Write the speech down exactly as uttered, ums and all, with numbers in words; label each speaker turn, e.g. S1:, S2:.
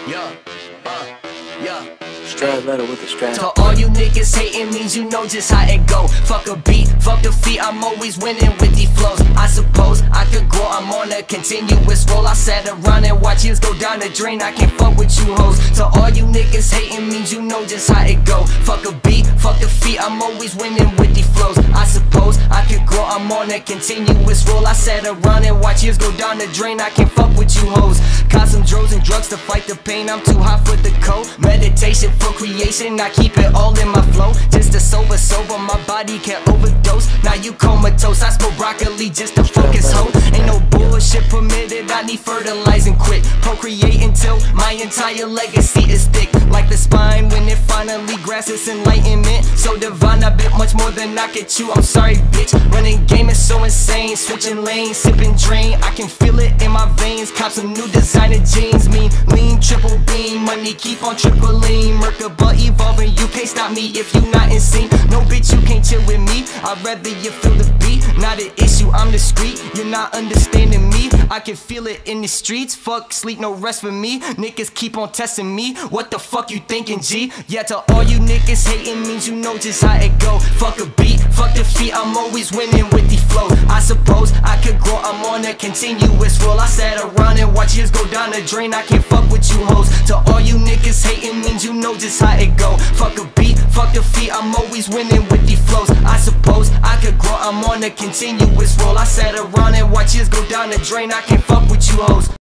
S1: Yeah, uh, yeah.
S2: Strap letter with the strap.
S1: To all you niggas hating means you know just how it go. Fuck a beat, fuck the feet, I'm always winning with these flows. I suppose I could grow, I'm on a continuous roll. I sat around and watch years go down the drain, I can't fuck with you hoes. To all you niggas hating means you know just how it go. Fuck a beat, fuck the feet, I'm always winning with these flows. I suppose I could grow, I'm on a continuous roll. I sat around and watch years go down the drain, I can't fuck with you hoes. Got some dros and drugs to fight the pain, I'm too hot for the cold. Meditation for creation, I keep it all in my flow. Just a sober, sober, my body can't overdose. Now you comatose, I smoke broccoli just to focus, ho. Ain't no bullshit permitted, I need fertilizing quick. Procreate until my entire legacy is thick. Like the spine when it finally grasps enlightenment. So divine, I bit much more than I could chew, I'm sorry bitch. Running game is so insane, switching lanes, sipping drain. I can feel it in my veins, cop some new designer jeans. Mean, lean, triple beam, money keep on tripling. Merkaba evolving, you can't stop me if you not in sync. No bitch, you can't chill with me, I'd rather you feel the beat. Not an issue, I'm discreet, you're not understanding me. I can feel it in the streets, fuck sleep, no rest for me. Niggas keep on testing me, what the fuck you thinking, G? Yeah, to all you niggas hating means you know just how it go. Fuck a beat, fuck the feet, I'm always winning with these flows. I suppose I could grow, I'm on a continuous roll. I sat around and watch years go down the drain, I can't fuck with you hoes. To all you niggas hating means you know just how it go. Fuck a beat, fuck the feet, I'm always winning with these flows. I suppose I could grow, I'm on a continuous roll. I sat around and watch years go down the drain, I can't fuck with you hoes.